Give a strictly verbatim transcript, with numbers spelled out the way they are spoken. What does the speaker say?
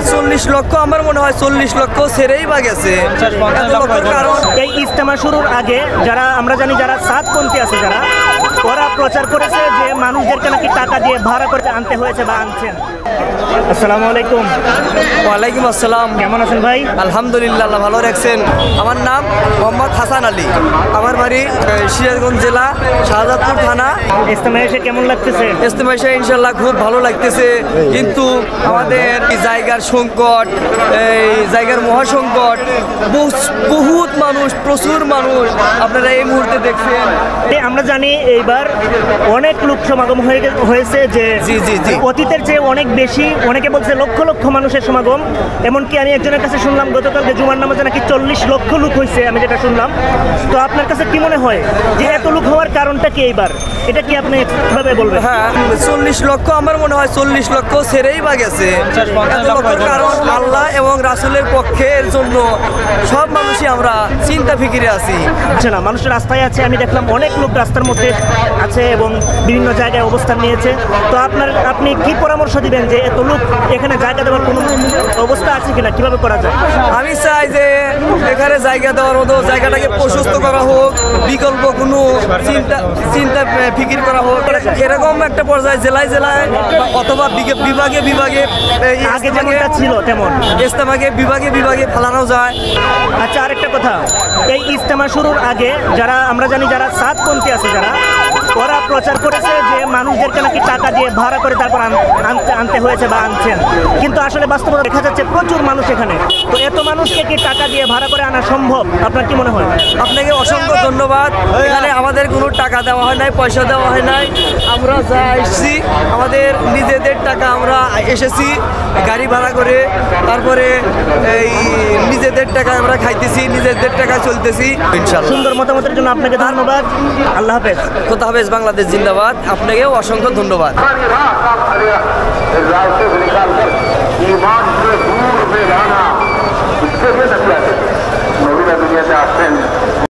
চল্লিশ লক্ষ আমার মনে হয় চল্লিশ লক্ষ ছেড়েই বা গেছে। কারণ এই ইজতেমা শুরুর আগে যারা আমরা জানি যারা সাতপন্থী আছে যারা ওরা প্রচার করেছে যে মানুষদেরকে নাকি টাকা দিয়ে ভাড়া করে আনতে হয়েছে বা আনছেন। আসসালামু আলাইকুম। ওয়ালাইকুম আসসালাম। কেমন আছেন ভাই? আলহামদুলিল্লাহ, আল্লাহ ভালো রাখছেন। আমার নাম মোহাম্মদ হাসান আলী, আমার বাড়ি সিরাজগঞ্জ জেলা শাহজাদপুর থানা। ইজতেমা এসে কেমন লাগতেছে? ইজতেমা এসে ইনশাল্লাহ খুব ভালো লাগতেছে, কিন্তু আমাদের জায়গার সংকট, এই জায়গার মহাসংকট, বহুত মানুষ, প্রচুর মানুষ আপনারা এই মুহূর্তে দেখছেন। আমরা জানি এইবার অনেক লোক সমাগম হয়ে হয়েছে, যে জি জি জি অতীতের চেয়ে অনেক বেশি, অনেকে বলছে লক্ষ লক্ষ মানুষের সমাগম। এমনকি আমি একজনের কাছে শুনলাম গতকালকে জুমার নামাজে নাকি চল্লিশ লক্ষ লোক হয়েছে, আমি যেটা শুনলাম। তো আপনার কাছে কি মনে হয় যে এত লোক হওয়ার কারণটা কি এইবার? এটা কি আপনি কিভাবে বলবেন? হ্যাঁ, চল্লিশ লক্ষ আমার মনে হয় চল্লিশ লক্ষ ছেড়েই বা গেছে। কারণ আল্লাহ এবং রাসূলের পক্ষের জন্য সব মানুষই আমরা চিন্তা ফিকিরে আছি। আচ্ছা, না মানুষের রাস্তায় আছে, আমি দেখলাম অনেক লোক রাস্তার মধ্যে আছে এবং বিভিন্ন জায়গায় অবস্থান নিয়েছে। তো আপনার আপনি কি পরামর্শ দিবেন যে এত লোক এখানে জায়গা দেওয়ার কোনো অবস্থা আছে কিনা, কিভাবে করা যায়? আমি চাই যে এখানে জায়গা দেওয়ার মতো জায়গাটাকে প্রশস্ত করা হোক, বিকল্প কোনো চিন্তা চিন্তা ফিকির করা হোক। এরকম একটা পর্যায়ে জেলায় জেলায় অথবা বিভাগে বিভাগে আগে যেমনটা ছিল তেমন ইজতেমাকে বিভাগে বিভাগে ফেলানো যায়। আচ্ছা, আরেকটা কথা, এই ইজতেমা শুরুর আগে যারা আমরা জানি যারা সাতপন্থী আছে যারা ওরা প্রচার করেছে যে মানুষদেরকে নাকি টাকা দিয়ে ভাড়া করে তারপর আনতে আনতে হয়েছে বা আনছেন, কিন্তু আসলে বাস্তবতা দেখা যাচ্ছে প্রচুর মানুষ এখানে। তো এত মানুষকে কি টাকা দিয়ে ভাড়া করে আনা সম্ভব? আপনার কি মনে হয়? আপনাকে অসংখ্য ধন্যবাদ। এখানে আমাদের কোনো টাকা দেওয়া হয় নাই, পয়সা দেওয়া হয় নাই। আমরা যা এসেছি আমাদের নিজেদের টাকা, আমরা এসেছি গাড়ি ভাড়া করে, তারপরে এই নিজেদের টাকা আমরা খাইতেছি, নিজেদের টাকা চলতেছি ইনশাআল্লাহ। সুন্দর মতামতের জন্য আপনাকে ধন্যবাদ। আল্লাহ হাফেজ। খোদা হাফেজ। বাংলাদেশ জিন্দাবাদ। আপনাকেও অসংখ্য ধন্যবাদ।